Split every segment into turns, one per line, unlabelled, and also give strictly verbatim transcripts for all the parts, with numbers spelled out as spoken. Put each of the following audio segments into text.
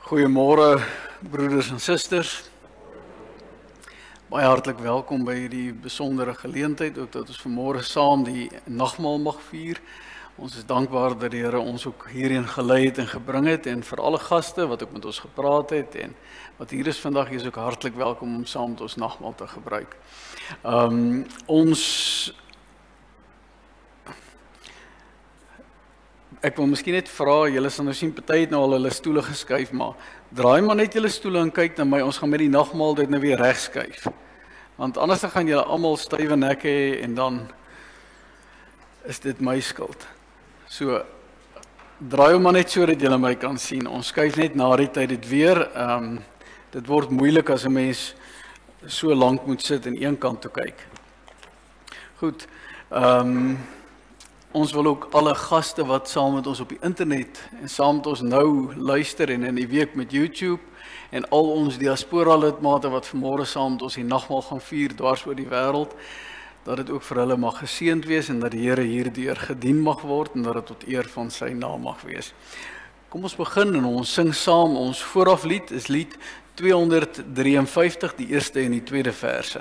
Goeiemôre broeders en susters. Baie hartlik welkom by hierdie besondere geleentheid, ook dat ons vanmôre saam die nagmaal mag vier. Ons is dankbaar dat die Here ons ook hierheen gelei het en gebring het, en vir alle gaste wat ook met ons gepraat het en wat hier is vandag, is ook hartlik welkom om saam met ons nagmaal te gebruik. Um, ons Ek wil miskien net vra, julle sal nou sien, party het nou al hulle stoele geskuif, maar draai maar net julle stoele en kyk na my, ons gaan met die nagmaal dit nou weer reg skuif. Want anders dan gaan julle almal stywe nekke hê en dan is dit my skuld. So, draai hom maar net so dat julle my kan sien. Ons skuif net na die tyd dit weer. Um, dit word moeilik as 'n mens so lank moet sit en een kant toe kyk. Goed. Ehm um, Ons wil ook alle gaste wat saam met ons op die internet en saam met ons nou luister en in die week met YouTube en al ons diaspora lidmate wat vanmôre saam met ons die nagmaal gaan vier dwars oor die wêreld, dat dit ook vir hulle mag geseënd wees en dat die Here hierdeur gedien mag word en dat dit tot eer van sy naam mag wees. Kom ons begin en ons sing saam. Ons vooraflied is lied tweehonderddrieënvyftig, die eerste en die tweede verse.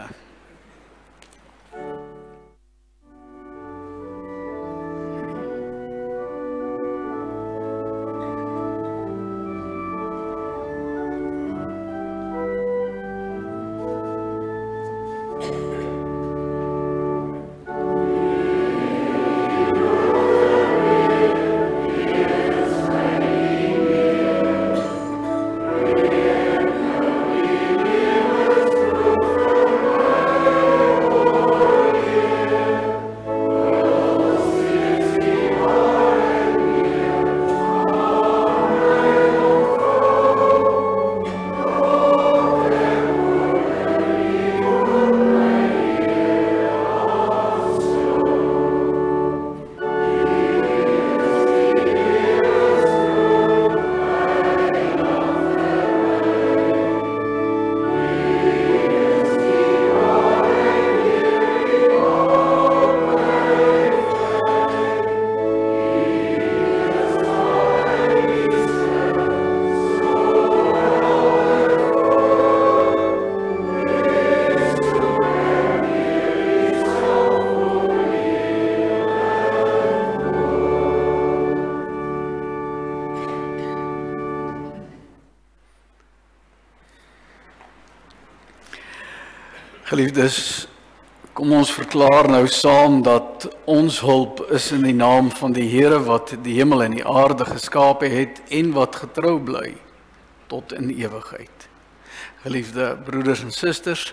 Geliefdes, kom ons verklaar nou saam dat ons hulp is in die naam van die Here wat die hemel en die aarde geskape het en wat getrou bly tot in ewigheid. Geliefde broeders en susters,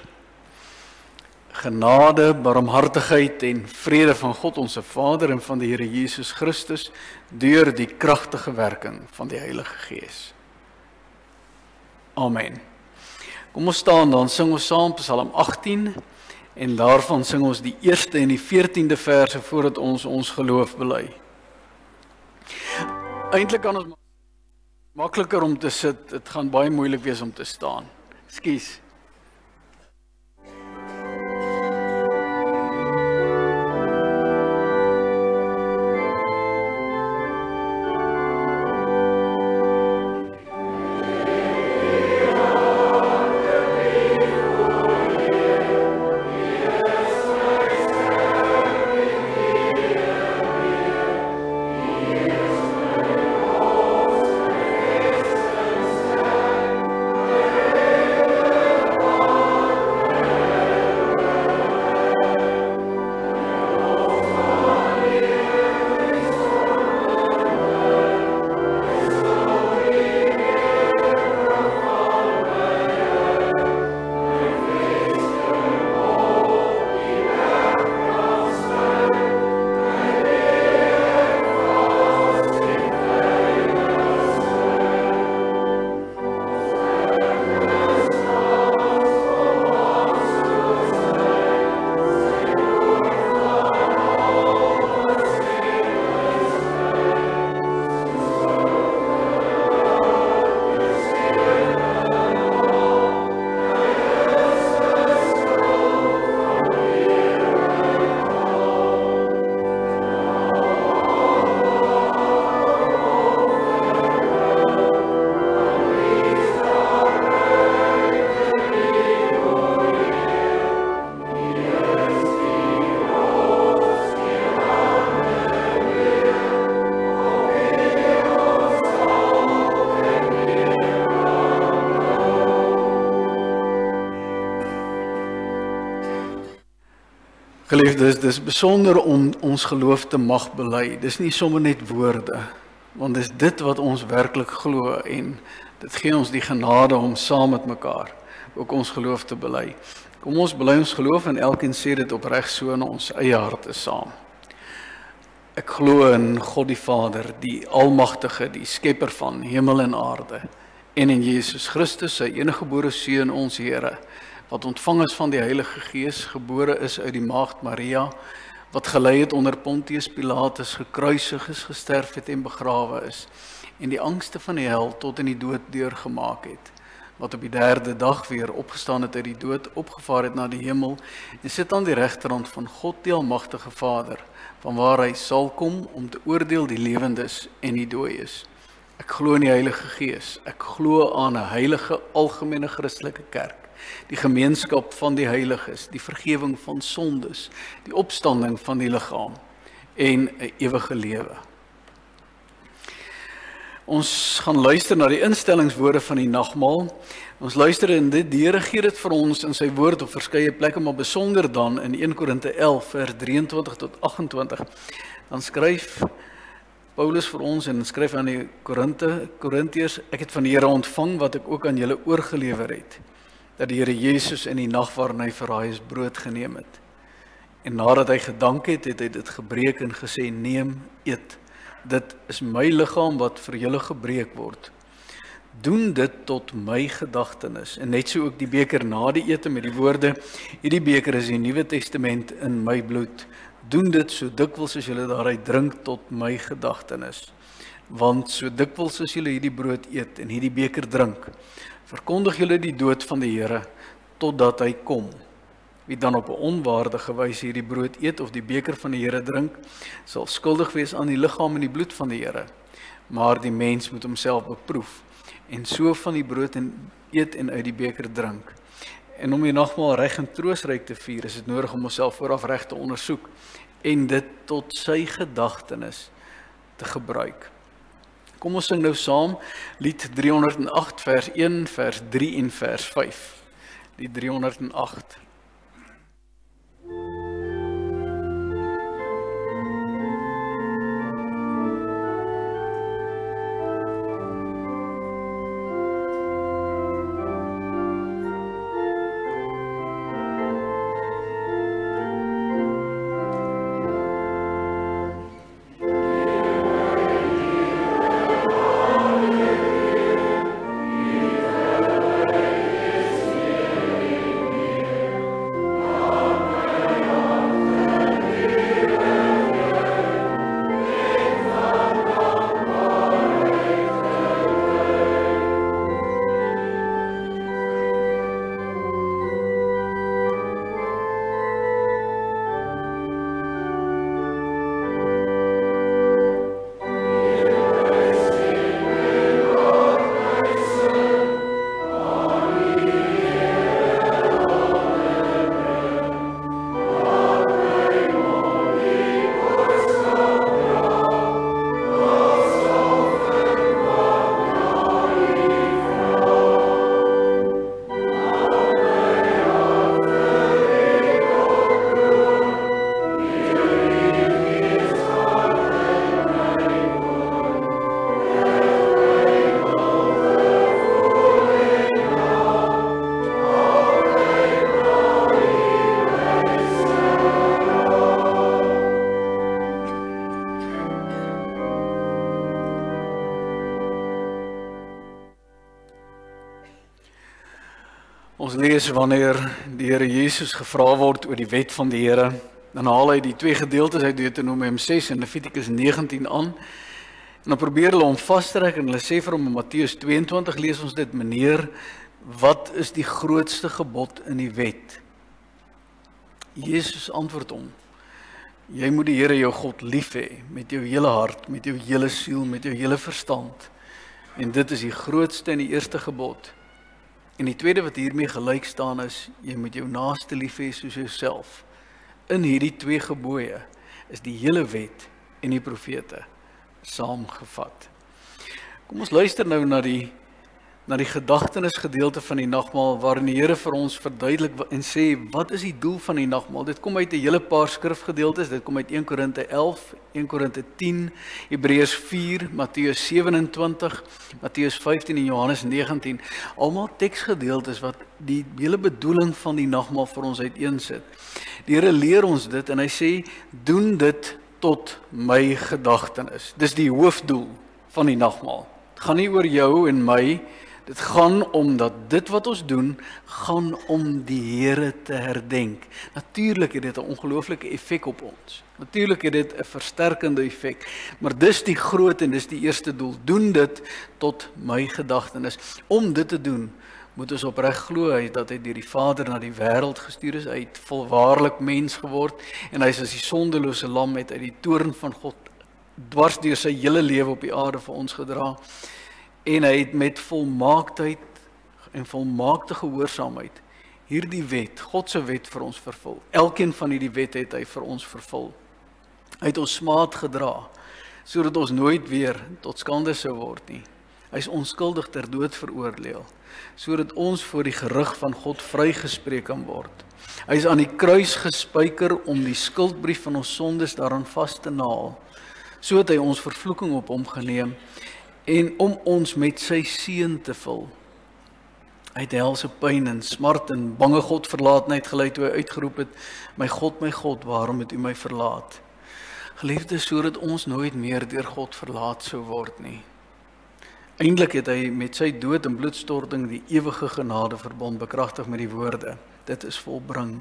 genade, barmhartigheid en vrede van God ons Vader en van die Here Jesus Christus deur die kragtige werking van die Heilige Gees. Amen. Kom ons staan, dan sing ons saam Psalm agttien en daarvan sing ons die eerste en die veertiende verse voordat ons ons geloof bely. Eintlik kan ons makliker om te sit, dit gaan baie moeilik wees om te staan. Ekskuus. Geliefdes, dis besonder om ons geloof te mag bely. Dis nie sommer net woorde, want dis dit wat ons werklik glo en dit gee ons die genade om saam met mekaar ook ons geloof te bely. Kom ons bely ons geloof en elkeen sê dit opreg so in ons eie harte saam. Ek glo in God die Vader, die Almagtige, die Skepper van hemel en aarde, en in Jesus Christus, sy eniggebore Seun, ons Here, wat ontvang is van die Heilige Gees, gebore is uit die maagd Maria, wat gelei het onder Pontius Pilatus, gekruisig is, gesterf het en begrawe is, en die angste van die hel tot in die dood deurgemaak het, wat op die derde dag weer opgestaan het uit die dood, opgevaar het na die hemel, en sit aan die regterhand van God die Almagtige Vader, van waar hy sal kom om te oordeel die lewendes en die dooies. Ek glo in die Heilige Gees, ek glo aan 'n heilige algemene Christelike kerk, die gemeenskap van die heiliges, die vergewing van sondes, die opstanding van die liggaam en 'n ewige lewe. Ons gaan luister na die instellingswoorde van die nagmaal. Ons luister in dit, die Here gee dit vir ons in sy woord op verskeie plekke, maar besonder dan in een Korinte elf vers drieëntwintig tot agt-en-twintig. Dan skryf Paulus vir ons en skryf aan die Korinte, Korintiërs, ek het van die Here ontvang wat ek ook aan julle oorgelewer het, dat die Here Jesus in die nag waarin hy verraai is brood geneem het. En nadat hy gedank het, het hy dit gebreek en gesê, neem, eet. Dit is my liggaam wat vir julle gebreek word. Doen dit tot my gedagtenis. En net so ook die beker na die ete met die woorde, hierdie beker is die Nuwe Testament in my bloed. Doen dit so dikwels as julle daaruit drink tot my gedagtenis. Want so dikwels as julle hierdie brood eet en hierdie beker drink, verkondig julle die dood van die Here totdat hy kom. Wie dan op 'n onwaardige wyse hierdie brood eet of die beker van die Here drink, sal skuldig wees aan die liggaam en die bloed van die Here. Maar die mens moet homself beproef en so van die brood en eet en uit die beker drink. En om die nagmaal reg en troostryk te vier, is dit nodig om onsself vooraf reg te ondersoek en dit tot sy gedagtenis te gebruik. Kom ons sing nou saam lied driehonderd en agt vers een, vers drie en vers vyf. Lied driehonderd en agt. Ons lees wanneer die Here Jesus gevra word oor die wet van die Here, dan haal hy die twee gedeeltes uit Deuteronomium ses en Levitikus negentien aan, en dan probeer hulle hom vastrek en hulle sê vir hom in Matteus tweeëntwintig lees ons dit, meneer, wat is die grootste gebod in die wet? Jesus antwoord hom, jy moet die Here jou God lief hê, met jou hele hart, met jou hele siel, met jou hele verstand, en dit is die grootste en die eerste gebod. En die tweede wat hiermee gelyk staan is, jy moet jou naaste lief hê soos jouself. In hierdie twee gebooie is die hele wet en die profete saamgevat. Kom ons luister nou na die na die gedagtenisgedeelte van die nagmaal, waarin die Here vir ons verduidelik en sê, wat is die doel van die nagmaal? Dit kom uit 'n hele paar skrifgedeeltes, dit kom uit een Korinte elf, een Korinte tien, Hebreërs vier, Matteus sewe en twintig, Matteus vyftien en Johannes negentien, almal teksgedeeltes wat die hele bedoeling van die nagmaal vir ons uiteensit. Die Here leer ons dit en hy sê, doen dit tot my gedagtenis. Dis die hoofdoel van die nagmaal. Het gaan nie oor jou en my, dit gaan om dat dit wat ons doen, gaan om die Here te herdenk. Natuurlik het dit 'n ongelooflike effek op ons. Natuurlik het dit 'n versterkende effek, maar dis die groot en dis die eerste doel. Doen dit tot my gedagtenis. Om dit te doen, moet ons opreg glo hy dat hy deur die Vader na die wêreld gestuur is, hy het volwaarlik mens geword en hy is as die sondelose lam het uit die toorn van God dwars deur sy hele lewe op die aarde vir ons gedra. En hy het met volmaaktheid en volmaakte gehoorsaamheid hierdie wet, God se wet vir ons vervul. Elkeen van hierdie wet het hy vir ons vervul. Hy het ons smaad gedra, sodat ons nooit weer tot skande sou word nie. Hy is onskuldig ter dood veroordeel, sodat ons voor die gerig van God vrygespreek kan word. Hy is aan die kruis gespyker om die skuldbrief van ons sondes daaraan vas te naal, so het hy ons vervloeking op hom geneem, en om ons met sy seën te vul. Hy het helse pyn en smart en bange God verlaatheid gelei toe hy uitgeroep het, my God, my God, waarom het u my verlaat? Geliefdes, sodat ons nooit meer deur God verlaat sou word nie. Eindelik het hy met sy dood en bloedstorting die ewige genade verbond bekragtig met die woorde, dit is volbring.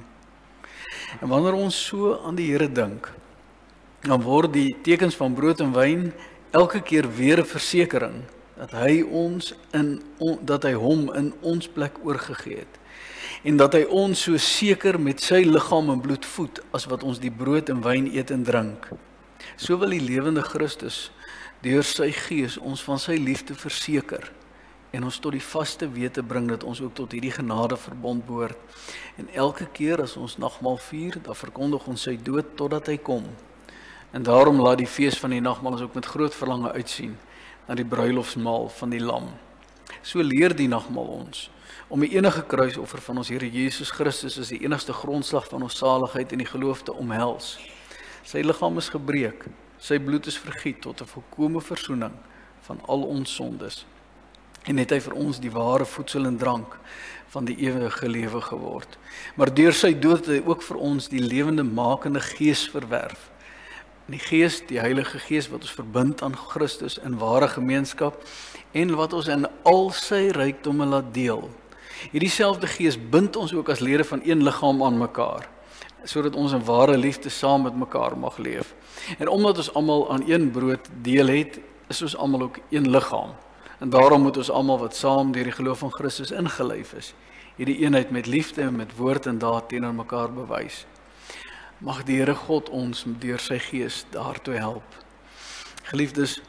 En wanneer ons so aan die Here dink, dan word die tekens van brood en wyn elke keer weer 'n versekering dat hy ons in on, dat hy hom in ons plek oorgegee het en dat hy ons so seker met sy liggaam en bloed voed as wat ons die brood en wyn eet en drink. So wil die lewende Christus deur sy gees ons van sy liefde verseker en ons tot die vaste wete bring dat ons ook tot hierdie genade verbond behoort. En elke keer as ons nagmaal vier, dan verkondig ons sy dood totdat hy kom. En daarom laat die fees van die nagmaal ons ook met groot verlange uitsien na die bruilofsmaal van die lam. So leer die nagmaal ons om die enige kruisoffer van ons Here Jesus Christus as die enigste grondslag van ons saligheid en die geloof te omhels. Sy liggaam is gebreek, sy bloed is vergiet tot 'n volkomme versoening van al ons sondes. En het hy vir ons die ware voedsel en drank van die ewige lewe geword. Maar deur sy dood het hy ook vir ons die lewende makende gees verwerf. Die Gees, die Heilige Gees wat ons verbind aan Christus in ware gemeenskap en wat ons in al sy rykdomme laat deel. Hierdie selfde Gees bind ons ook as lede van een liggaam aan mekaar, sodat ons in ware liefde saam met mekaar mag leef. En omdat ons almal aan een brood deel het, is ons almal ook een liggaam. En daarom moet ons almal wat saam deur die geloof van Christus ingelyf is, hierdie eenheid met liefde en met woord en daad teenoor mekaar bewys. Mag die Here God ons deur sy Gees daartoe help. Geliefdes,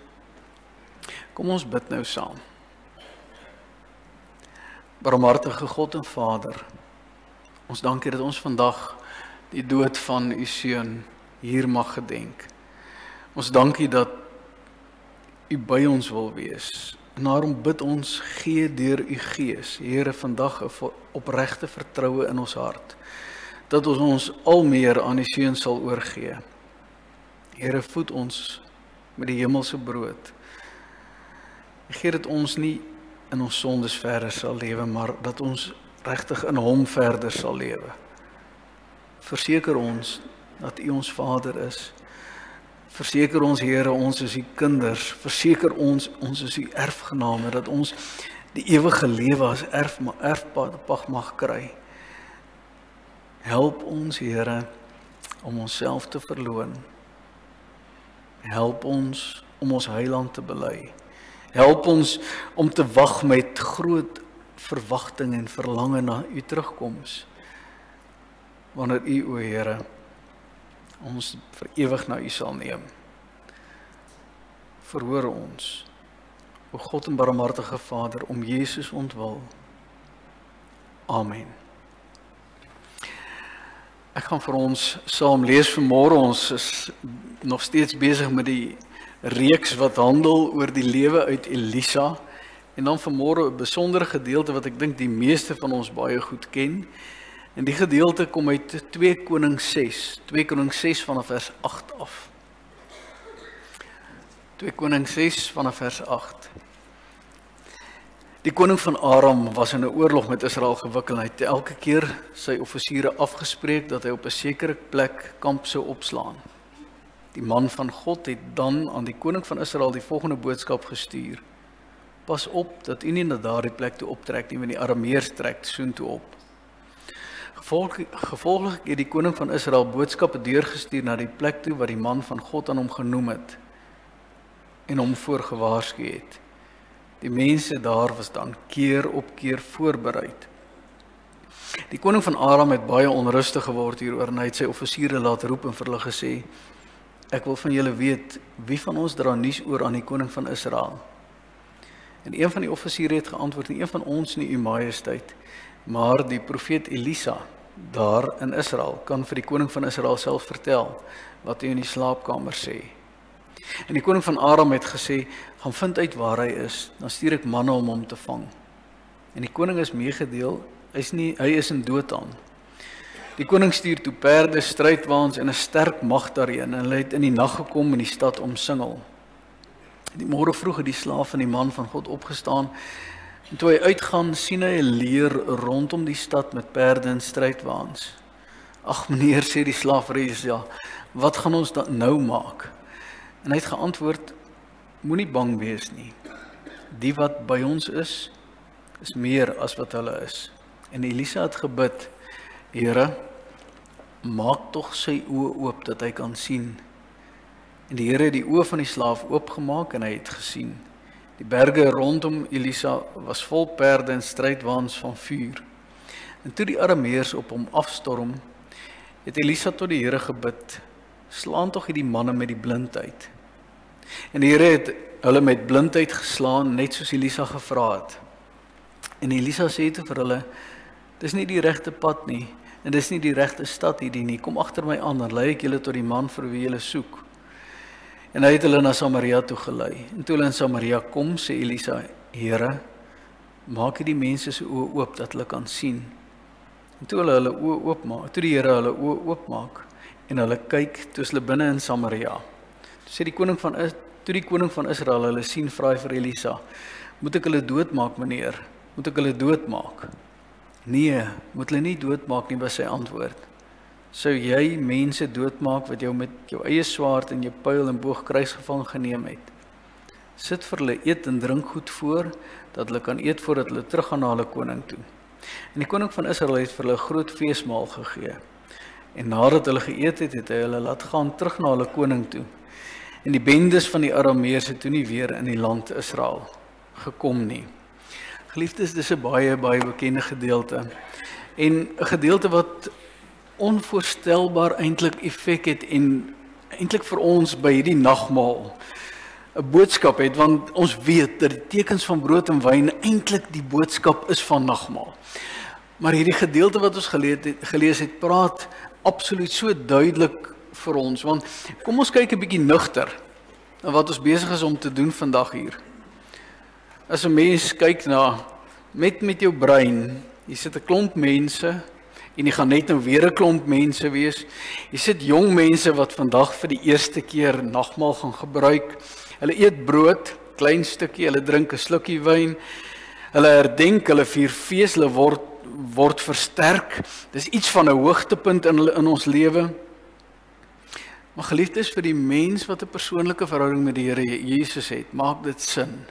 kom ons bid nou saam. Barmhartige God en Vader, ons dank U dat ons vandag die dood van U Seun hier mag gedenk. Ons dank U dat U by ons wil wees. En daarom bid ons, gee deur U Gees, Here, vandag 'n opregte vertroue in ons hart, dat ons ons al meer aan die Seun sal oorgee. Here, voed ons met die hemelse brood. Gee dat ons nie in ons sondes verder sal lewe, maar dat ons regtig in Hom verder sal lewe. Verseker ons dat U ons Vader is. Verseker ons, Here, ons is U kinders. Verseker ons, ons is U erfgename, dat ons die ewige lewe as erf, erfpad mag kry. Help ons, Here, om onsself te verloon. Help ons om ons heiland te bely. Help ons om te wag met groot verwagting en verlange na U terugkoms. Wanneer U, o Here, ons vir ewig na U sal neem. Verhoor ons, o God en barmhartige Vader, om Jesus ontwil. Amen. Ek gaan vir ons saam lees vanmôre. Ons is nog steeds besig met die reeks wat handel oor die lewe uit Elisa. En dan vanmôre 'n besondere gedeelte wat ek dink die meeste van ons baie goed ken. En die gedeelte kom uit twee Konings ses, twee Konings ses vanaf vers agt af. twee Konings ses vanaf vers agt. Die koning van Aram was in 'n oorlog met Israel gewikkel. Hy het elke keer sy offisiere afgespreek dat hy op 'n sekere plek kamp sou opslaan. Die man van God het dan aan die koning van Israel die volgende boodskap gestuur: Pas op dat u nie na daardie plek toe optrek nie, want die Arameërs trek soontoe op. Gevolg, gevolglik het die koning van Israel boodskappe deurgestuur na die plek toe wat die man van God aan hom genoem het en hom voorgewaarsku het. Die mense daar was dan keer op keer voorbereid. Die koning van Aram het baie onrustig geword hieroor en hy het sy offisiere laat roep en vir hulle gesê: Ek wil van julle weet, wie van ons dra nuus oor aan die koning van Israel? En een van die offisiere het geantwoord: nie een van ons nie, u majesteit, maar die profeet Elisa daar in Israel kan vir die koning van Israel self vertel wat hy in die slaapkamer sê. En die koning van Aram het gesê: gaan vind uit waar hy is, dan stuur ek manne om hom te vang. En die koning is meegedeel, hy is, nie, hy is in Dothan. Die koning stuur toe perde, strydwaans en 'n sterk mag daarheen, en hulle het in die nag gekom en die stad omsingel. Die môre vroeg het die slaaf van die man van God opgestaan, en toe hy uitgaan, sien hy 'n leer rondom die stad met perde en strydwaans. Ag meneer, sê die slaaf vir Elisa, wat gaan ons dan nou maak? En hy het geantwoord: moenie bang wees nie. Die wat by ons is, is meer as wat hulle is. En Elisa het gebid: Here, maak tog sy oë oop dat hy kan sien. En die Here het die oë van die slaaf oopgemaak en hy het gesien. Die berge rondom Elisa was vol perde en strydwaans van vuur. En toe die Arameërs op hom afstorm, het Elisa tot die Here gebid: slaan tog hierdie manne met die blindheid. En die Here het hulle met blindheid geslaan, net soos Elisa gevra het. En Elisa sê toe vir hulle: dis nie die regte pad nie, en dis nie die regte stad hierdie nie, kom agter my aan, dan lei ek julle tot die man vir wie julle soek. En hy het hulle na Samaria toe gelei. En toe hulle in Samaria kom, sê Elisa: Here, maak die mense se oë oop dat hulle kan sien. En toe hulle hulle oë oopmaak, toe die Here hulle oë oopmaak en hulle kyk, toe is hulle binne in Samaria. Toe sê die koning van toe die koning van Israel hulle sien, vra hy vir Elisa: moet ek hulle doodmaak, meneer? Moet ek hulle doodmaak? Nee, moet hulle nie doodmaak nie, was sy antwoord. Sou jy mense doodmaak wat jou met jou eie swaard en jou pyl en boog kruisgevang geneem het? Sit vir hulle eet en drink goed voor, dat hulle kan eet voordat hulle teruggaan na hulle koning toe. En die koning van Israel het vir hulle 'n groot feesmaal gegee. En nadat hulle geëet het, het hy hulle laat gaan terug na hulle koning toe. En die bendes van die Arameërs het toe nie weer in die land Israel gekom nie. Geliefdes, dis 'n baie, baie bekende gedeelte. En 'n gedeelte wat onvoorstelbaar eintlik effek het en eintlik vir ons by hierdie nagmaal 'n boodskap het, want ons weet dat die tekens van brood en wyn eintlik die boodskap is van nagmaal. Maar hierdie gedeelte wat ons gelees het, gelees het, praat absoluut so duidelik vir ons, want kom ons kyk 'n bietjie nugter na wat ons besig is om te doen vandag hier. As 'n mens kyk na, met met jou brein, jy sit 'n klomp mense, en jy gaan net nou weer 'n klomp mense wees, jy sit jong mense wat vandag vir die eerste keer nagmaal gaan gebruik, hulle eet brood, klein stukkie, hulle drink 'n slukkie wyn, hulle herdenk, hulle vier fees, hulle word, word versterk, dis iets van 'n hoogtepunt in, in ons lewe. Maar geliefdes, vir die mens wat 'n persoonlike verhouding met die Here Jesus het, maak dit sin.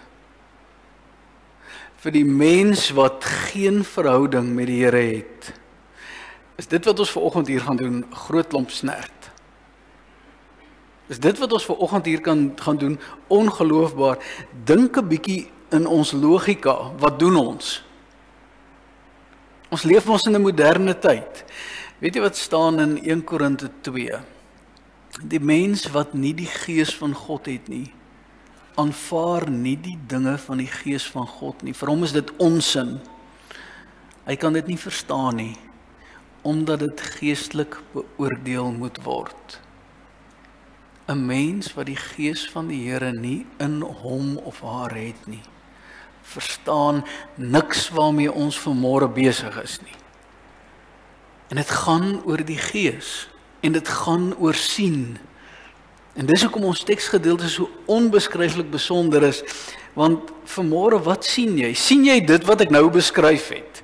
Vir die mens wat geen verhouding met die Here het, is dit wat ons vanoggend hier gaan doen, groot klomp snert. Is dit wat ons vanoggend hier kan gaan doen, ongeloofbaar. Dink 'n bietjie in ons logika, wat doen ons? Ons leef ons in 'n moderne tyd. Weet jy wat staan in een Korinte twee? Die mens wat nie die gees van God het nie, aanvaar nie die dinge van die gees van God nie. Vir hom is dit onsin. Hy kan dit nie verstaan nie, omdat dit geestelik beoordeel moet word. 'n Mens wat die gees van die Here nie in hom of haar het nie, verstaan niks waarmee ons vanmôre besig is nie. En dit gaan oor die Gees, en dit gaan oor sien. En dis hoekom ons teksgedeelte so onbeskryflik besonder is, want vanmôre, wat sien jy? Sien jy dit wat ek nou beskryf het?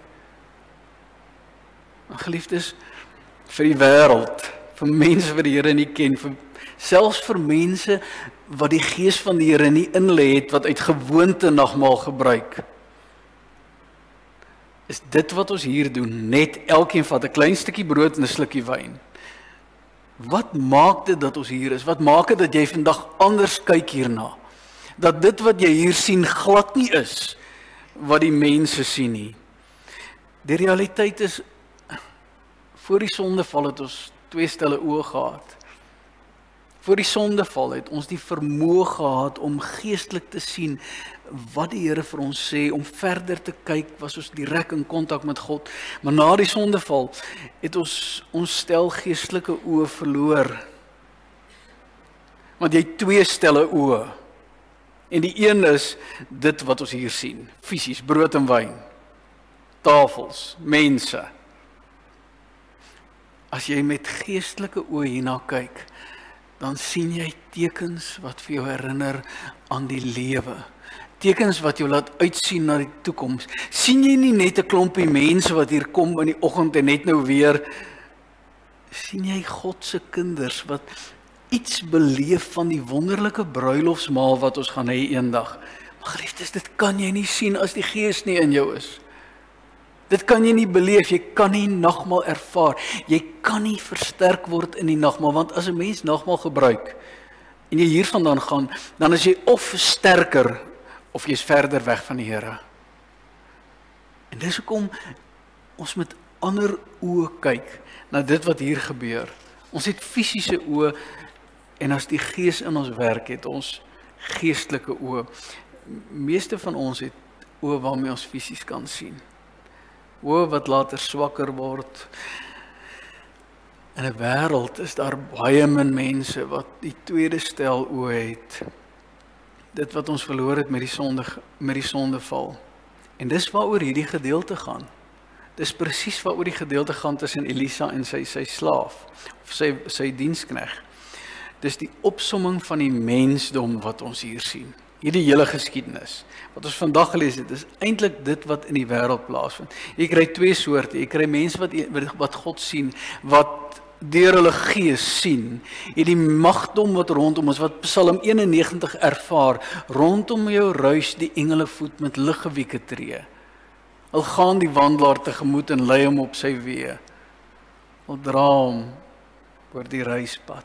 Geliefdes, vir die wêreld, vir mense wat die Here nie ken, vir, selfs vir mense wat die Gees van die Here nie in hulle het, wat uit gewoonte nagmaal gebruik, is dit wat ons hier doen, net elkeen vat 'n klein stukkie brood en 'n slukkie wyn. Wat maak dit dat ons hier is? Wat maak dit dat jy vandag anders kyk hierna? Dat dit wat jy hier sien glad nie is wat die mense sien nie. Die realiteit is, voor die sondeval het ons twee stelle oë gehad. Voor die sondeval het ons die vermoë gehad om geestelik te sien wat die Here vir ons sê, om verder te kyk, was ons direk in kontak met God. Maar na die sondeval het ons ons stel geestelike oë verloor. Want jy het twee stelle oë. En die een is dit wat ons hier sien, fisies, brood en wyn, tafels, mense. As jy met geestelike oë hierna kyk, dan sien jy tekens wat vir jou herinner aan die lewe. Tekens wat jou laat uitsien na die toekoms. Sien jy nie net 'n klompie mense wat hier kom in die oggend en net nou weer, sien jy God se kinders wat iets beleef van die wonderlike bruilofsmaal wat ons gaan hê eendag. Maar geliefdes, dit kan jy nie sien as die Gees nie in jou is. Dit kan jy nie beleef, jy kan nie nagmaal ervaar, jy kan nie versterk word in die nagmaal, want as 'n mens nagmaal gebruik, en jy hiervandaan gaan, dan is jy of sterker, of jy is verder weg van die Here. En dis hoekom ons met ander oë kyk, na dit wat hier gebeur. Ons het fisiese oë, en as die Gees in ons werk, het ons geestelike oë. Meeste van ons het oë waarmee ons fisies kan sien. Oë wat later swakker word. In 'n wêreld is daar baie min mense wat die tweede stel oë het. Dit wat ons verloor het met die sonde, met die sondeval. En dis waaroor hierdie gedeelte gaan. Dis presies waaroor die gedeelte gaan tussen Elisa en sy sy slaaf, of sy sy dienskneg. Dis die opsomming van die mensdom wat ons hier sien. Hierdie hele geskiedenis wat ons vandag gelees het, is eintlik dit wat in die wêreld plaasvind. Jy kry twee soorte. Jy kry mense wat wat God sien, wat deur hulle Gees sien. Hierdie magdom wat rondom ons, wat Psalm eenennegentig ervaar, rondom jou ruis die engele voet met liggewieke tree. Hulle gaan die wandelaar tegemoet en lei hom op sy weë. Hulle dra hom oor die reispad.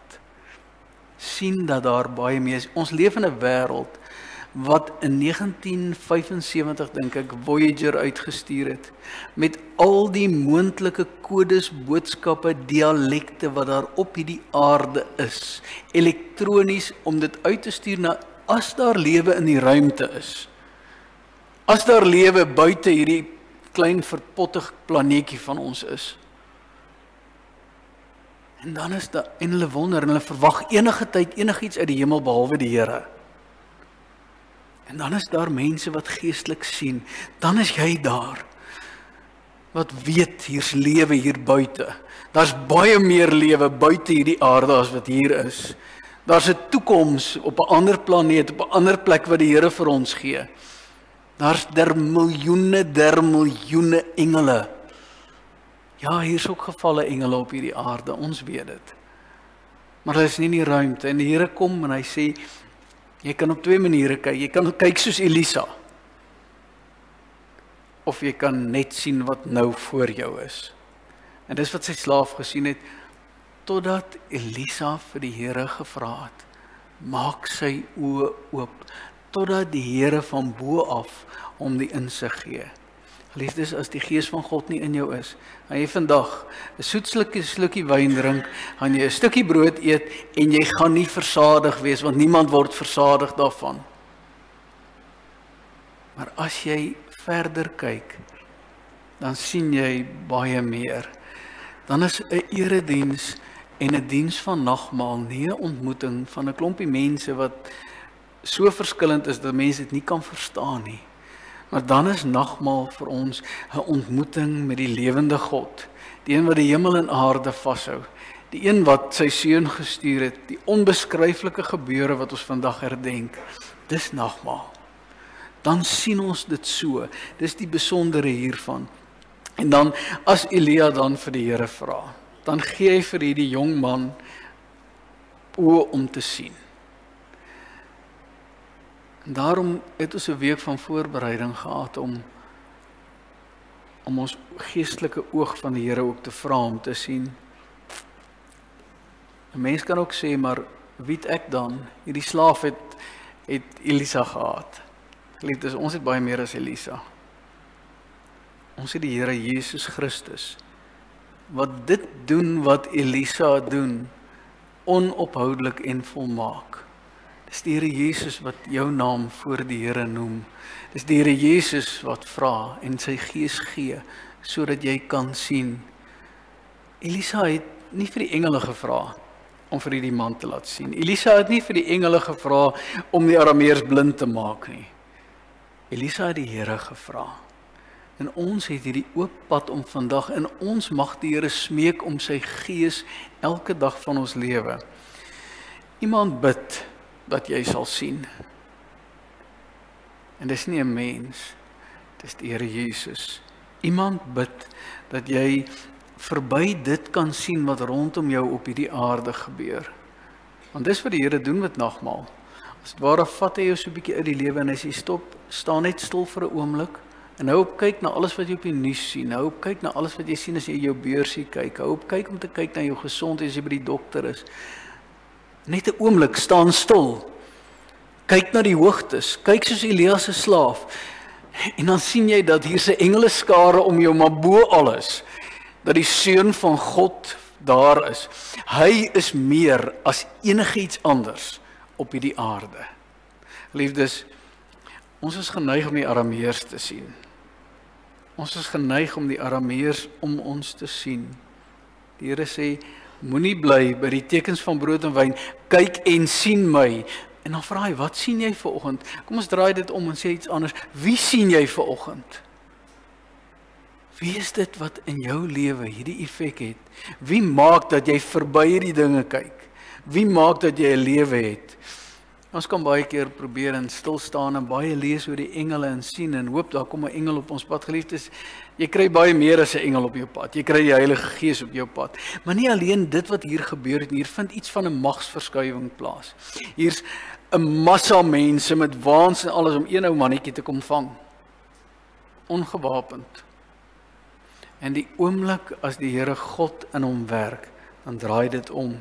Sien dat daar baie meer is. Ons leef in 'n wêreld wat in negentien vyfensewentig dink ek Voyager uitgestuur het, met al die moontlike kodes, boodskappe, dialekte wat daar op hierdie aarde is, elektronies, om dit uit te stuur na, as daar lewe in die ruimte is, as daar lewe buite hierdie klein verpottig planeetjie van ons is. En dan is daar, en hulle wonder, en hulle verwag enige tyd enigiets uit die hemel behalwe die Here. En dan is daar mense wat geestelik sien, dan is jy daar, wat weet, hier's lewe hier buite. Daar's baie meer lewe buite hierdie aarde as wat hier is. Daar's 'n toekoms op 'n ander planeet, op 'n ander plek wat die Here vir ons gee. Daar's der miljoene, der miljoene engele. Ja, hier is ook gevalle engele op hierdie aarde, ons weet dit. Maar hulle is nie in die ruimte, en die Here kom en hy sê, jy kan op twee maniere kyk. Jy kan kyk soos Elisa, of jy kan net sien wat nou voor jou is. En dis wat sy slaaf gesien het, totdat Elisa vir die Here gevra het, maak sy oë oop, totdat die Here van bo af hom die insig gee. Geliefdes, as die Gees van God nie in jou is, gaan jy vandag 'n soet slukkie, slukkie wyn drink, gaan jy 'n stukkie brood eet, en jy gaan nie versadig wees, want niemand word versadig daarvan. Maar as jy verder kyk, dan sien jy baie meer. Dan is 'n erediens en 'n diens van nagmaal nie 'n ontmoeting van 'n klompie mense wat so verskillend is dat mense dit nie kan verstaan nie. Maar dan is nagmaal vir ons 'n ontmoeting met die lewende God, die een wat die hemel en aarde vashou, die een wat sy seun gestuur het, die onbeskryflike gebeure wat ons vandag herdenk. Dis nagmaal. Dan sien ons dit so. Dis die besondere hiervan. En dan as Elia dan vir die Here vra, dan gee hy vir hierdie jong man oë om te sien. En daarom het ons 'n week van voorbereiding gehad om om ons geestelike oog van die Here ook te vra om te sien. 'n Mens kan ook sê, maar wie het ek dan? Hierdie slaaf het het Elisa gehad. Geliefdes, ons het baie meer as Elisa. Ons het die Here Jesus Christus, wat dit doen wat Elisa doen, onophoudelik en volmaak. Dis die Here Jesus wat jou naam voor die Here noem. Dis die Here Jesus wat vra en sy gees gee, sodat jy kan sien. Elisa het nie vir die engele gevra om vir die man te laat sien. Elisa het nie vir die engele gevra om die Arameërs blind te maak nie. Elisa het die Here gevra. En ons het hierdie oop pad om vandag, en ons mag die Here smeek om sy gees elke dag van ons lewe. Iemand bid dat jy sal sien. En dis nie 'n mens, dis die Here Jesus. Iemand bid dat jy verby dit kan sien wat rondom jou op hierdie aarde gebeur. Want dis wat die Here doen met nagmaal. As dit ware vat hy jou so 'n bietjie uit die lewe en hy sê stop, staan net stil vir 'n oomblik. En hou op kyk na alles wat jy op die nuus sien. Hou op kyk na alles wat jy sien as jy jou beursie kyk. Hou op kyk om te kyk na jou gesondheid as jy by die dokter is. Net 'n oomblik, staan stil. Kyk na die hoogtes. Kyk soos Elia se slaaf. En dan sien jy dat hier se engeleskare om jou, maar bo alles, dat die seun van God daar is. Hy is meer as enigiets anders op hierdie aarde. Liefdes, ons is geneig om die Arameërs te sien. Ons is geneig om die Arameërs om ons te sien. Die Here sê, moenie bly by die tekens van brood en wyn, kyk en sien my. En dan vra hy, wat sien jy vanoggend? Kom ons draai dit om en sê iets anders. Wie sien jy vanoggend? Wie is dit wat in jou lewe hierdie effek het? Wie maak dat jy verby hierdie dinge kyk? Wie maak dat jy 'n lewe het? Ons kan baie keer probeer en stil staan en baie lees oor die engele en sien en hoop daar kom 'n engel op ons pad. Geliefdes, jy kry baie meer as 'n engel op jou pad. Jy kry die Heilige Gees op jou pad. Maar nie alleen dit wat hier gebeur het, hier vind iets van 'n magsverskuiwing plaas. Hier's 'n massa mense met waans en alles om een ou mannetjie te kom vang. Ongewapend. En die oomblik as die Here God in hom werk, dan draai dit om.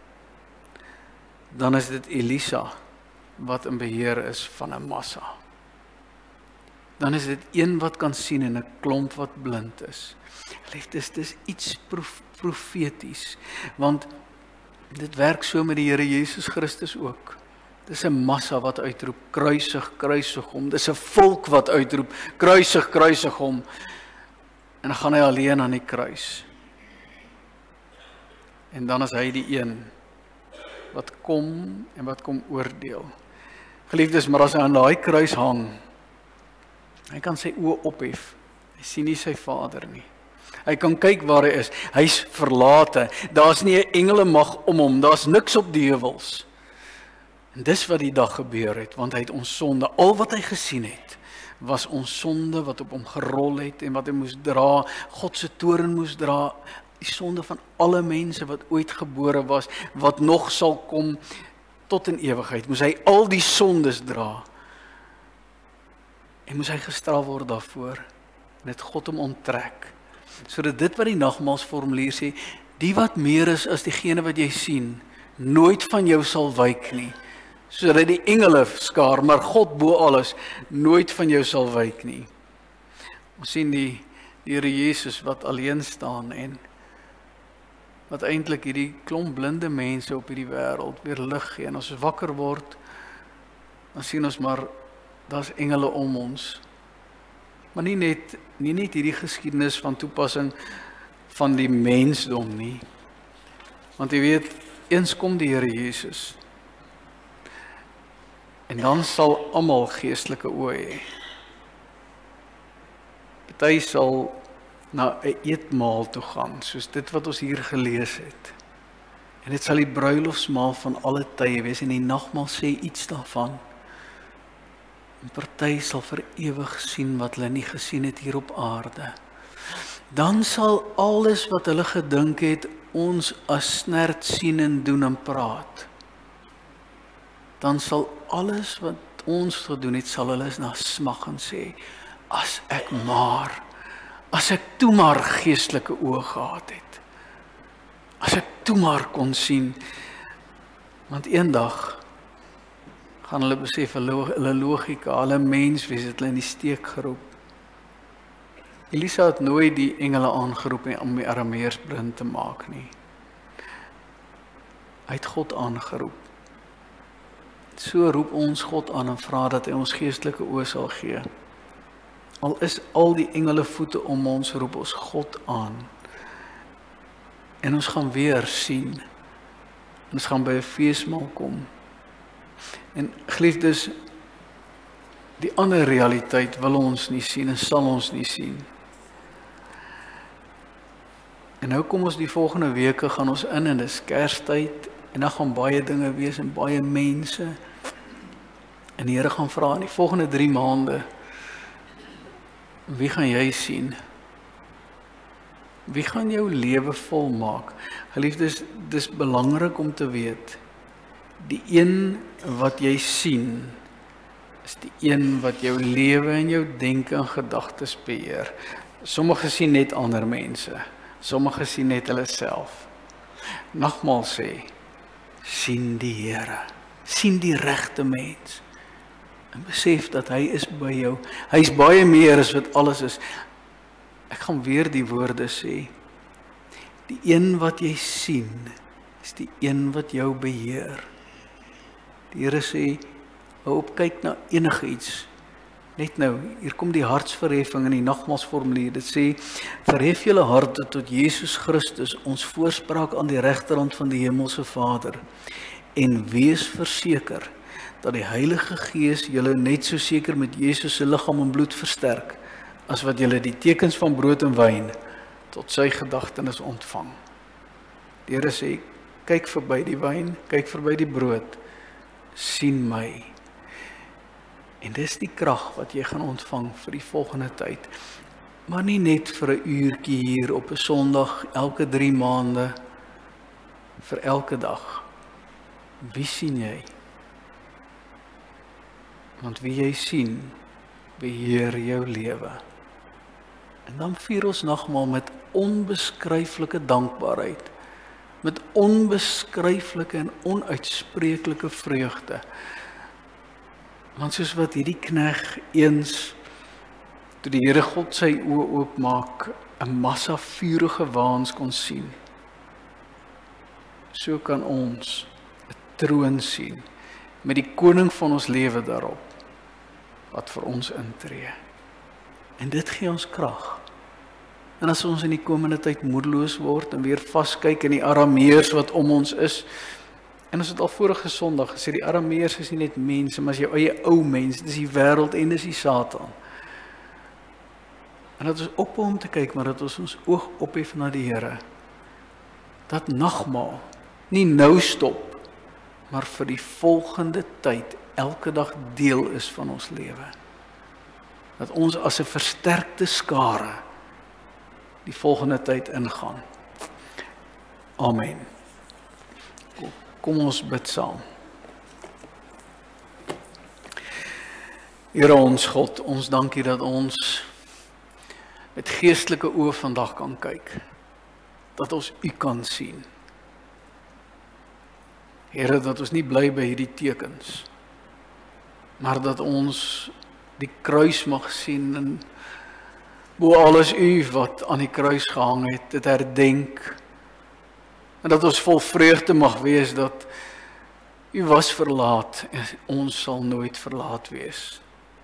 Dan is dit Elisa wat in beheer is van 'n massa. Dan is dit een wat kan sien en 'n klomp wat blind is. Liefdes, dis iets prof, profeties, want dit werk so met die Here Jesus Christus ook. Dis 'n massa wat uitroep, kruisig, kruisig hom. Dis 'n volk wat uitroep, kruisig, kruisig hom. En dan gaan hy alleen aan die kruis. En dan is hy die een wat kom en wat kom oordeel. Geliefdes, maar as hy aan daai kruis hang, hy kan sy oë ophef. Hy sien nie sy Vader nie. Hy kan kyk waar hy is. Hy's verlate. Daar's nie 'n engelemag om hom. Daar's niks op die heuwels. En dis wat die dag gebeur het, want hy het ons sonde, al wat hy gesien het, was ons sonde wat op hom gerol het en wat hy moes dra, God se toorn moes dra, die sonde van alle mense wat ooit gebore was, wat nog sal kom tot in ewigheid, moes hy al die sondes dra, en moes hy gestraf word daarvoor, en het God hom onttrek, sodat dit wat die nagmaalsformulier sê, die wat meer is as diegene wat jy sien, nooit van jou sal wyk nie, sodat die engele skaar, maar God bo alles, nooit van jou sal wyk nie. Ons sien die, die Here Jesus wat alleen staan en wat eintlik hierdie klomp blinde mense op hierdie wêreld weer lig gee. En as ons wakker word, dan sien ons maar, daar's engele om ons. Maar nie net, nie net hierdie geskiedenis van toepassing van die mensdom nie. Want jy weet, eens kom die Here Jesus. En dan sal almal geestelike oë hê. Party sal na 'n eetmaal toe gaan, soos dit wat ons hier gelees het. En dit sal die bruilofsmaal van alle tye wees, en die nagmaal sê iets daarvan. En party sal vir ewig sien wat hulle nie gesien het hier op aarde. Dan sal alles wat hulle gedink het, ons as snert sien en doen en praat. Dan sal alles wat ons gedoen het, sal hulle na smag en sê, as ek maar, as ek toe maar geestelike oë gehad het. As ek toe maar kon sien, want eendag gaan hulle besef, hulle logika, hulle menswees het hulle in die steek geroep. Elisa het nooit die engele aangeroep om die Arameërs blind te maak nie. Hy het God aangeroep. So roep ons God aan en vra dat hy ons geestelike oë sal gee. Al is al die engele voete om ons, roep ons God aan. En ons gaan weer sien. Ons gaan by 'n feesmaal kom. En geliefdes, die ander realiteit wil ons nie sien en sal ons nie sien. En nou kom ons die volgende weke, gaan ons in en dis Kerstyd, en dan gaan baie dinge wees en baie mense. En die Here gaan vra in die volgende drie maande, wie gaan jy sien? Wie gaan jou lewe volmaak? Geliefdes, dis belangrik om te weet, die een wat jy sien, is die een wat jou lewe en jou denke en gedagtes beheer. Sommige sien net ander mense, sommige sien net hulle self. Nagmaal sê, sien die Here, sien die regte mens, en besef dat hy is by jou. Hy is baie meer as wat alles is. Ek gaan weer die woorde sê, die een wat jy sien, is die een wat jou beheer. Die Here sê, hou op kyk na enige iets. Net nou, hier kom die hartsverheffing in die nagmaalsformulier. Dit sê, verhef julle harte tot Jesus Christus, ons voorspraak aan die regterhand van die hemelse Vader, en wees verseker dat die Heilige Gees julle net so seker met Jesus se liggaam en bloed versterk, as wat julle die tekens van brood en wyn tot sy gedagtenis ontvang. Die Here sê, kyk verby die wyn, kyk verby die brood, sien my. En dis die krag wat jy gaan ontvang vir die volgende tyd. Maar nie net vir 'n uurtjie hier op 'n Sondag, elke drie maande, vir elke dag. Wie sien jy? Want wie jy sien, beheer jou lewe. En dan vier ons nagmaal met onbeskryflike dankbaarheid, met onbeskryflike en onuitspreeklike vreugde. Want soos wat hierdie knegg eens, toe die Here God sy oë oopmaak, 'n massa vurige waans kon sien, so kan ons 'n troon sien, met die koning van ons lewe daarop, wat vir ons intree. En dit gee ons krag. En as ons in die komende tyd moedeloos word, en weer vaskyk in die Arameërs wat om ons is, en ons het al vorige Sondag gesê, die Arameërs is nie net mense, maar is jou eie ou mens, dis die wêreld en dis die Satan. En dat ons ophou om te kyk, maar dat ons ons oog ophef na die Here. Dat nagmaal nie nou stop, maar vir die volgende tyd elke dag deel is van ons lewe. Dat ons as 'n versterkte skare die volgende tyd ingaan. Amen. Kom ons bid saam. Here ons God, ons dankie dat ons met geestelike oë vandag kan kyk. Dat ons U kan sien. Here, dat ons nie bly by hierdie tekens, maar dat ons die kruis mag sien en bo alles U wat aan die kruis gehang het, dit herdenk. En dat ons vol vreugde mag wees dat U was verlaat en ons sal nooit verlaat wees.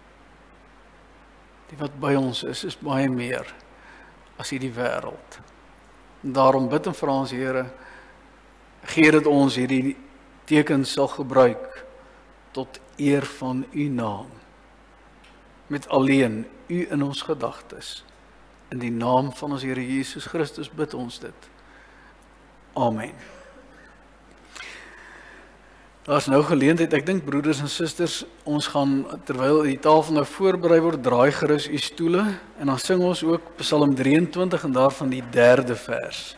Die wat by ons is, is baie meer as hierdie wêreld. Daarom bid en vra ons Here, gee dat ons hierdie tekens sal gebruik tot eer van U naam. Met alleen U in ons gedagtes. In die naam van ons Here Jesus Christus bid ons dit. Amen. Daar is nou geleentheid, ek dink broeders en susters, ons gaan, terwyl die tafel nou voorberei word, draai gerus u stoele, en dan sing ons ook Psalm drieëntwintig en daarvan die derde vers.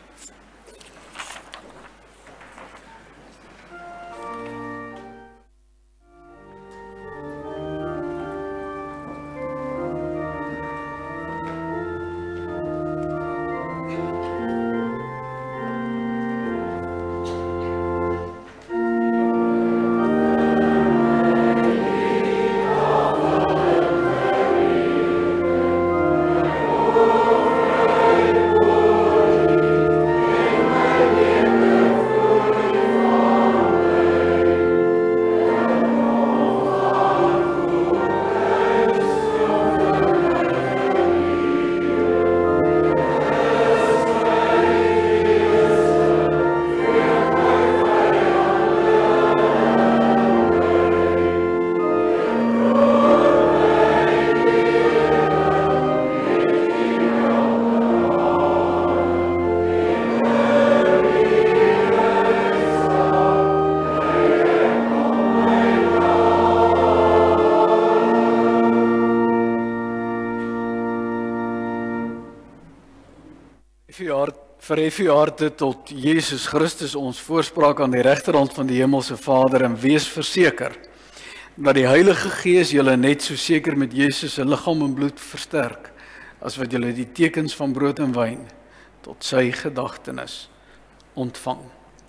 Verhef u harte tot Jesus Christus, ons voorspraak aan die regterhand van die Hemelse Vader, en wees verseker dat die Heilige Gees julle net so seker met Jesus se liggaam en bloed versterk, as wat julle die tekens van brood en wyn tot sy gedagtenis ontvang.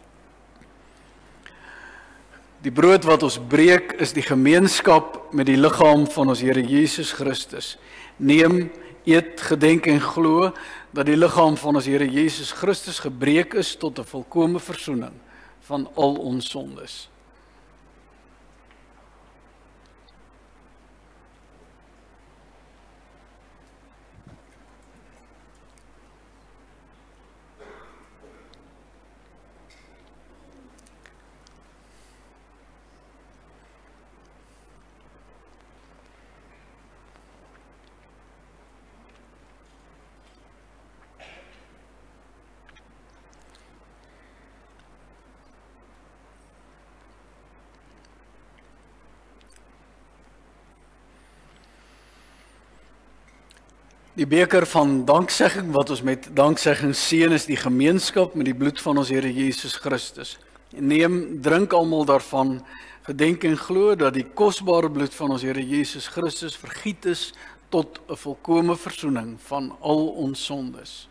Die brood wat ons breek is die gemeenskap met die liggaam van ons Here Jesus Christus. Neem, eet, gedenk en glo dat die liggaam van ons Here Jesus Christus gebreek is tot 'n volkomme verzoening van al ons sondes. Die beker van danksegging wat ons met danksegging seën is die gemeenskap met die bloed van ons Here Jesus Christus. Neem, drink almal daarvan, gedenk en glo dat die kosbare bloed van ons Here Jesus Christus vergiet is tot 'n volkomme verzoening van al ons sondes.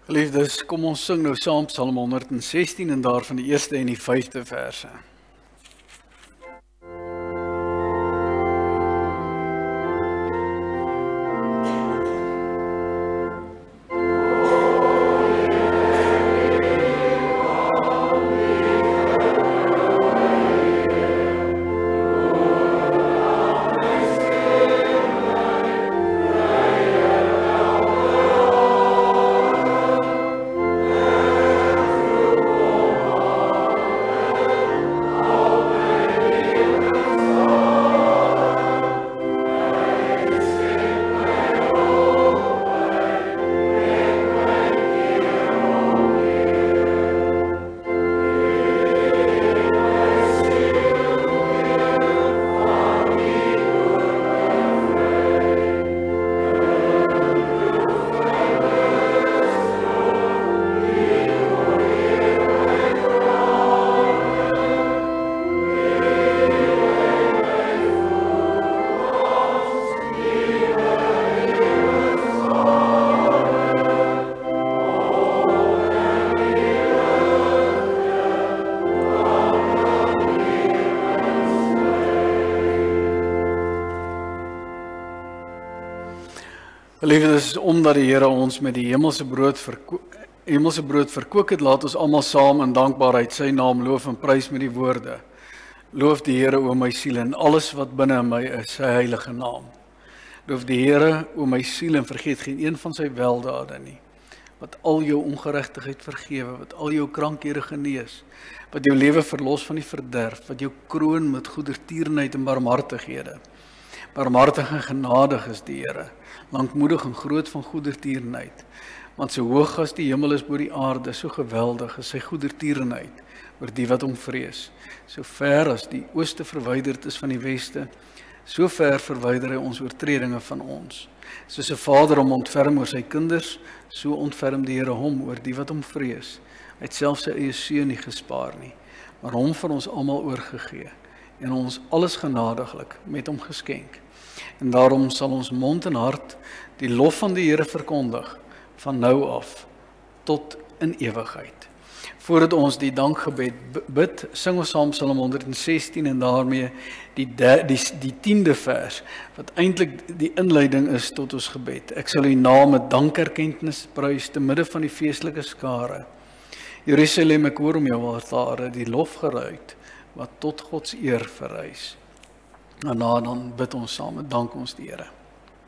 Geliefdes, kom ons sing nou saam Psalm honderdsestien en daarvan die eerste en die vyfde verse. Geliefdes, omdat die Here ons met die hemelse brood verko hemelse brood verkoop het, laat ons almal saam in dankbaarheid sy naam loof en prys met die woorde. Loof die Here o my siel en alles wat binne in my is, sy heilige naam. Loof die Here o my siel en vergeet geen een van sy weldade nie. Wat al jou ongeregtigheid vergewe, wat al jou krankhede genees, wat jou lewe verlos van die verderf, wat jou kroon met goedertierenheid en barmhartighede. Barmhartig en genadig is die Here, lankmoedig en groot van goedertierenheid. Want so hoog as die hemel is bo die aarde, so geweldig is sy goedertierenheid oor die wat hom vrees. So ver as die ooste verwyderd is van die weste, so ver verwyder hy ons oortredinge van ons. Soos 'n vader hom ontferm oor sy kinders, so ontferm die Here hom oor die wat hom vrees. Hy het self sy eie seun nie gespaar nie, maar hom vir ons almal oorgegee en ons alles genadiglik met hom geskenk. En daarom sal ons mond en hart die lof van die Here verkondig, van nou af tot in ewigheid. Voordat ons die dankgebed bid, sing ons saam Psalm honderdsestien en daarmee die, de, die, die tiende vers, wat eintlik die inleiding is tot ons gebed. Ek sal u naam met dankerkennis prys te midde van die feestelike skare. Jerusalem, ek hoor om jou altare, die lofgeruit, wat tot Gods eer verrys. Daarna dan bid ons saam en dank ons die Here.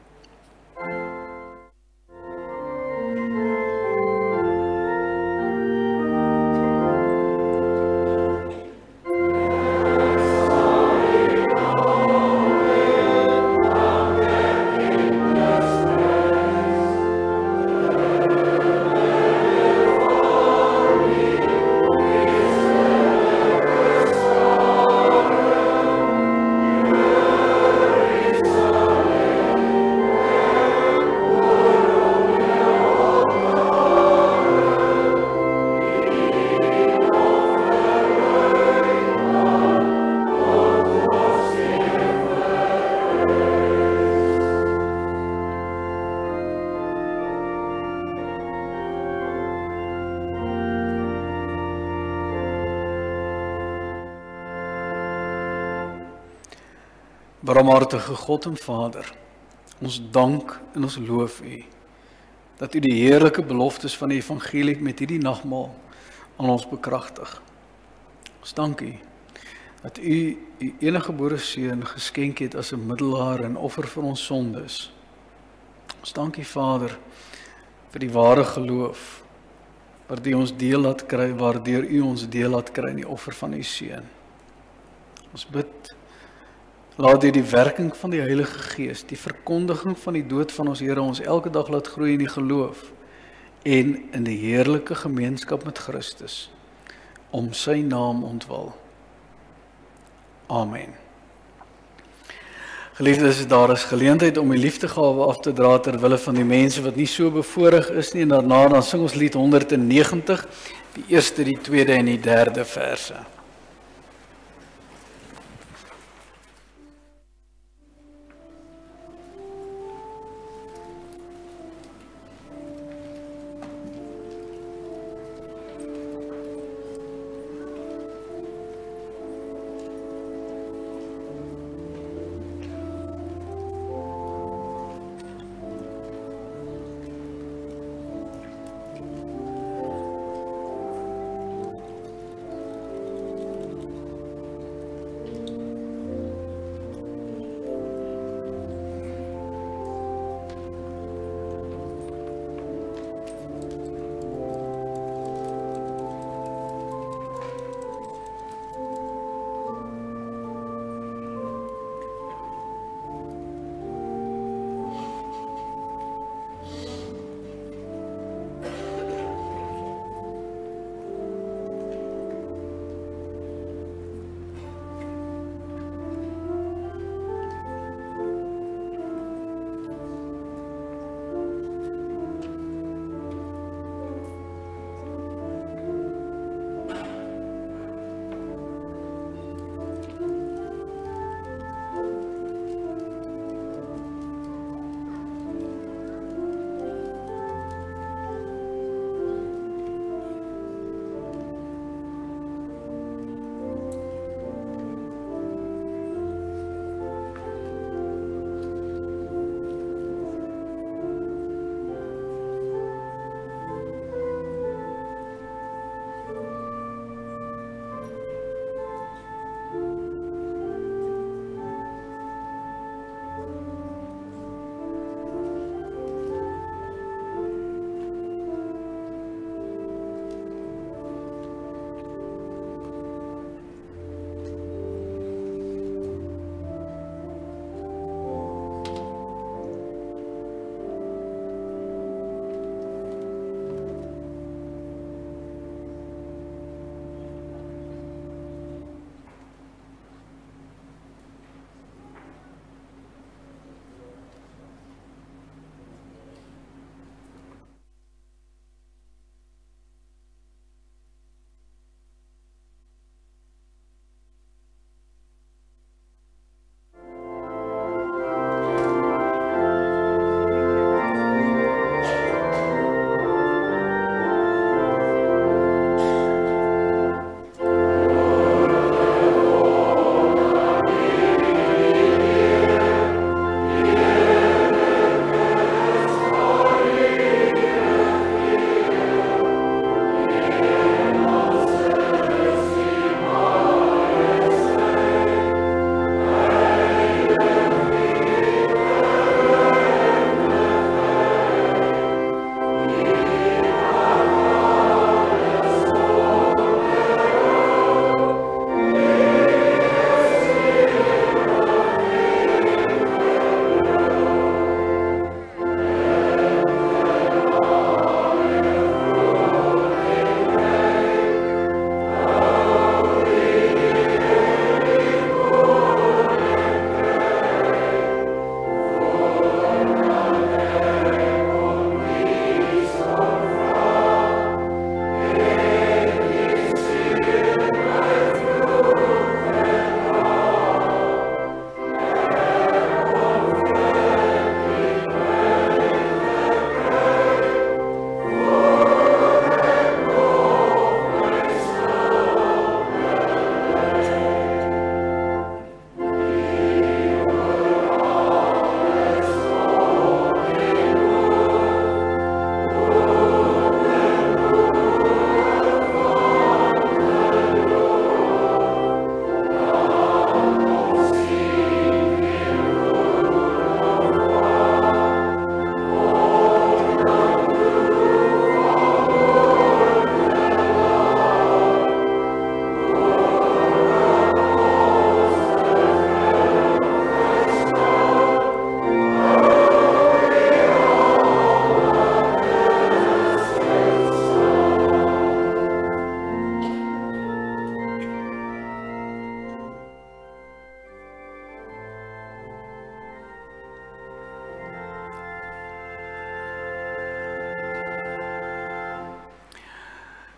Barmhartige God en Vader, ons dank en ons loof u, dat u die heerlike beloftes van die evangelie met hierdie nagmaal aan ons bekragtig. Ons dank u, dat u u eniggebore seun geskenk het as 'n middelaar en offer vir ons sondes. Ons dank u Vader, vir die ware geloof, waardeur ons deel laat kry, waardeur u ons deel laat kry in die offer van u seun. Ons bid, laat die, die werking van die Heilige Gees, die verkondiging van die dood van ons Here, ons elke dag laat groei in die geloof en in die heerlike gemeenskap met Christus, om sy naam ontwil. Amen. Geliefdes, daar is geleentheid om die liefdegawe af te dra ter wille van die mense wat nie so bevoorreg is nie, en daarna dan sing ons lied honderdnegentig, die eerste, die tweede en die derde verse.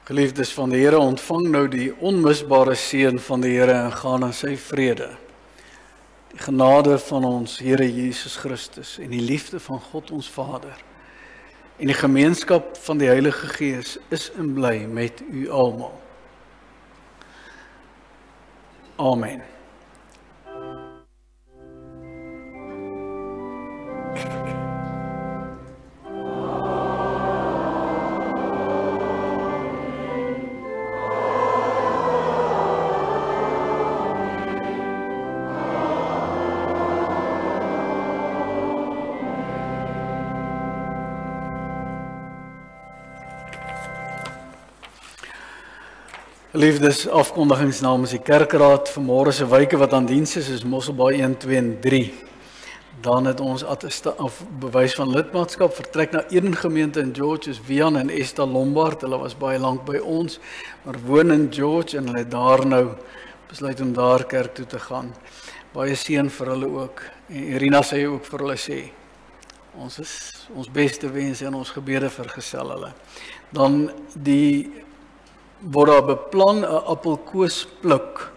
Geliefdes van die Here, ontvang nou die onmisbare seën van die Here en gaan in sy vrede. Die genade van ons Here Jesus Christus en die liefde van God ons Vader en die gemeenskap van die Heilige Gees is en bly met u almal. Amen. Liefdes, afkondigings namens die kerkraad, vanmôre se wyke wat aan diens is, is Mosselbaai een, twee en drie. Dan het ons attesta of bewys van lidmaatskap vertrek na Eden gemeente in George, is Wian en Esther Lombard. Hulle was baie lank by ons, maar woon in George en hulle het daar nou besluit om daar kerk toe te gaan. Baie seën vir hulle ook. En Irina sê ook vir hulle sê, ons is ons beste wense en ons gebede vergesel hulle. Dan die word daar beplan 'n appelkoos pluk.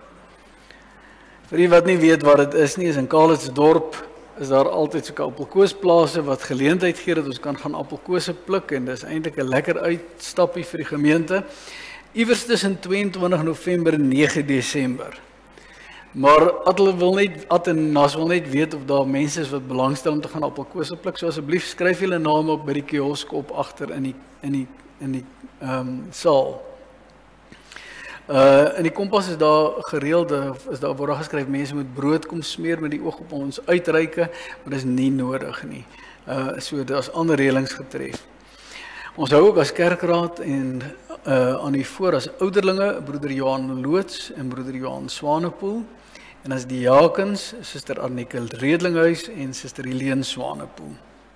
Vir die wat nie weet wat dit is nie, is in Calitzdorp is daar altyd so 'n appelkoosplase wat geleentheid gee dat ons kan gaan appelkose pluk en dis eintlik 'n lekker uitstappie vir die gemeente. Iewers tussen twee en twintig November en nege Desember. Maar hulle wil net at en nas wil net weet of daar mense is wat belangstel om te gaan appelkose pluk. So asseblief skryf julle name op by die kiosk op agter in die in die in die ehm um, saal. Uh, in die kompas is daar gereelde, is daar word daar geskryf, mense moet brood kom smeer met die oog op ons uitreike, maar dit is nie nodig nie. Uh, so daar is ander reëlings getref. Ons hou ook as kerkraad en uh, aan die voor as ouderlinge, broeder Johan Loots en broeder Johan Swanepoel, en as diakens, suster Anneke Redlinghuis en suster Helene Swanepoel.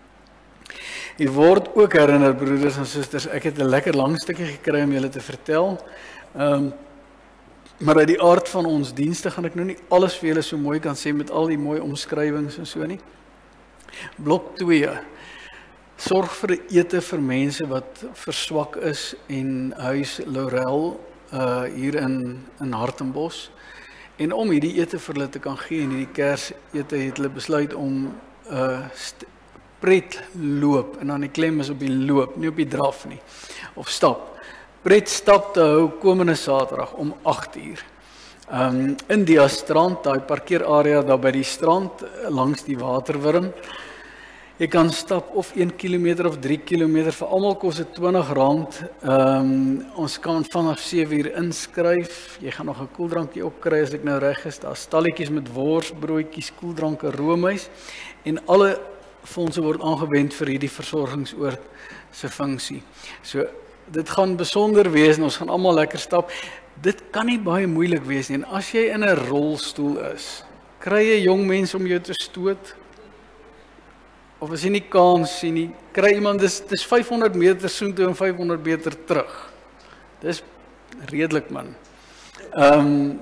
U word ook herinner, broeders en susters, ek het 'n lekker lang stukkie gekry om julle te vertel. Um, maar uit die aard van ons dienste gaan ek nou nie alles vir julle so mooi kan sê met al die mooi omskrywings en so nie. Blok twee. Sorg vir 'n ete vir mense wat verswak is en huis Laurel uh, hier in, in Hartenbos. En om hierdie ete vir hulle te kan gee en hierdie Kersete het hulle besluit om uh, pret loop, en dan die klem is op die loop, nie op die draf nie, of stap. Pret stap te hou komende Saterdag om agt uur. Um, in die strand, daai parkeerarea daar by die strand, langs die waterwurm. Jy kan stap of een kilometer of drie kilometer, vir almal kos dit twintig rand. Um, ons kan vanaf sewe uur inskryf. Jy gaan nog 'n koeldrankie opkry as ek nou reg is. Daar stalletjies met wors, broodjies, koeldranke, roomys en alle fondse word aangewend vir hierdie versorgingsoord se funksie. So dit gaan besonder wees en ons gaan almal lekker stap. Dit kan nie baie moeilik wees nie. En as jy in 'n rolstoel is, kry jy jong mense om jou te stoot? Of as jy nie kans sien nie, kry iemand, dis, dis vyf honderd meter soontoe en vyf honderd meter terug. Dis redelik man. Ehm um,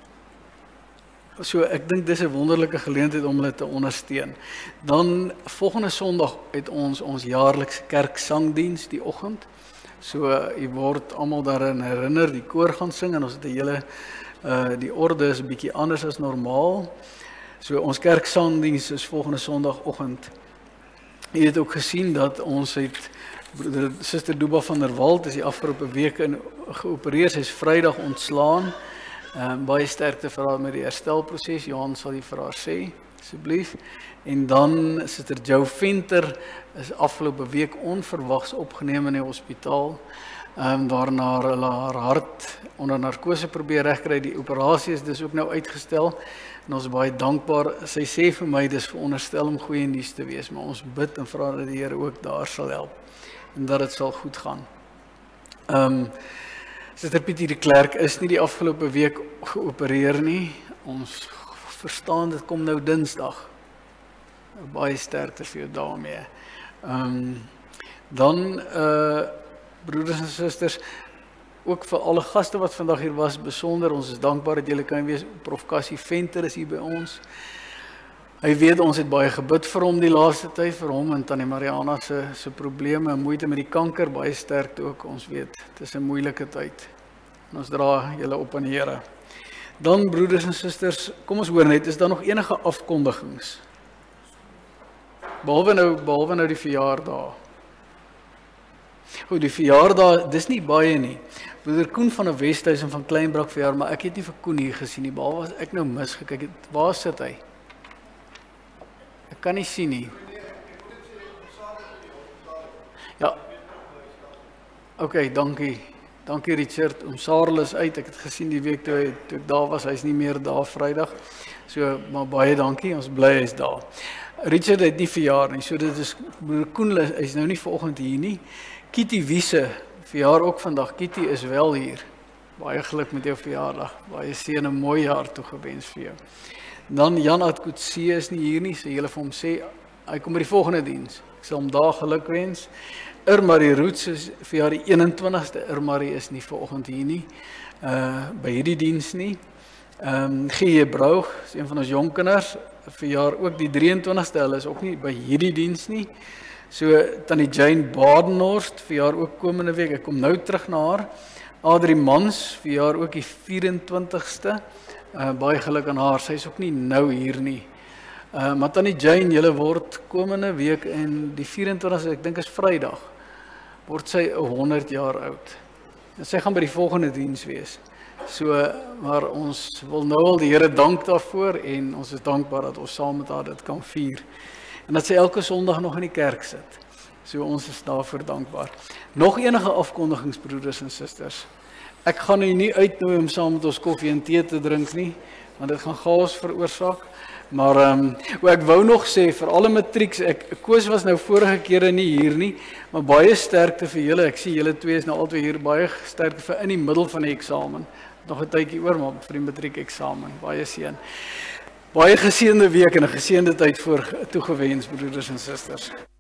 So ek dink dis 'n wonderlike geleentheid om hulle te ondersteun. Dan volgende Sondag het ons ons jaarlikse kerksangdiens die oggend. So jy word almal daarin herinner, die koor gaan sing en ons het 'n hele uh die orde is 'n bietjie anders as normaal. So ons kerksangdiens is volgende Sondagoggend. Jy het ook gesien dat ons het broeder Suster Duba van der Walt is die afgelope week in geopereer, sy is Vrydag ontslaan. Um, baie sterkte vir haar met die herstelproses. Johan sal die vir haar sê, asseblief. En dan Suster Jo Venter is afgelope week onverwags opgeneem in die hospitaal. Um, daarna hulle haar hart onder narkose probeer regkry. Die operasie is dus ook nou uitgestel. En ons is baie dankbaar. Sy sê vir my dis veronderstel om goeie nuus te wees, maar ons bid en vra dat die Here ook daar sal help en dat dit sal goed gaan. Ehm um, Suster Pietie de Klerk is nie die afgelope week geopereer nie. Ons verstaan, dit kom nou Dinsdag. Baie sterkte vir jou daarmee. Um, dan, uh, broeders en susters, ook vir alle gaste wat vandag hier was, besonder, ons is dankbaar dat julle kan wees. Prof Cassie Venter is hier by ons. Hy weet ons het baie gebid vir hom die laaste tyd, vir hom en Tannie Mariana se se probleme en moeite met die kanker, baie sterkte ook. Ons weet, dit is 'n moeilike tyd. En ons dra julle op aan die Here. Dan broeders en susters, kom ons hoor net, is daar nog enige afkondigings? Behalwe nou, behalwe nou die verjaardag. Goed, die verjaardag, dis nie baie nie. Broeder Koen van 'n Westhuizen van Kleinbrak verjaar, maar ek het nie vir Koen hier gesien nie, behalwe as ek nou misgekyk het. Waar sit hy? Ek kan nie sien nie. Ja. OK, dankie. Dankie Richard. Om Sarel is uit. Ek het gesien die week toe, hy, toe ek daar was, hy's nie meer daar Vrydag. So, maar baie dankie. Ons bly hy's daar. Richard het nie verjaar nie. So dit is broer Koen, hy's nou nie vanoggend hier nie. Kitty Wiese verjaar ook vandag. Kitty is wel hier. Baie geluk met jou verjaardag. Baie seën, 'n mooi jaar toegewens vir jou. Dan Jan Adkutse is nie hier nie, so julle vir hom sê, hy kom by die volgende diens. Ek sal hom daar geluk wens. Irmarie Roots is verjaar die eenentwintigste. Irmarie is nie vanoggend hier nie, uh, by hierdie diens nie. Um, G J Broug is een van ons jong kinders, verjaar ook die drieëntwintigste, hulle is ook nie by hierdie diens nie. So, Tannie Jane Badenhorst verjaar ook komende week, ek kom nou terug na haar. Adrie Mans verjaar ook die vyf-en-twintigste. Uh, baie geluk aan haar, sy is ook nie nou hier nie. Uh, maar Tannie Jane, julle word komende week en die vyf-en-twintigste, ek dink is Vrydag, word sy honderd jaar oud. En sy gaan by die volgende diens wees. So, maar ons wil nou al die Here dank daarvoor en ons is dankbaar dat ons saam met haar dit kan vier. En dat sy elke Sondag nog in die kerk sit. So ons is daarvoor dankbaar. Nog enige afkondigings, broeders en susters? Ek gaan u nie uitnooi om saam met ons koffie en tee te drink nie, want dit gaan chaos veroorsaak. Maar um, ek wou nog sê, vir alle matrieks, ek, Koos was nou vorige kere nie hier nie, maar baie sterkte vir julle, ek sien julle twee is nou altyd hier, baie sterkte vir in die middel van die eksamen. Nog 'n tydjie oor, maar vir die matriek eksamen, baie seën. Baie geseënde week en 'n geseënde tyd voor toegewens, broeders en susters.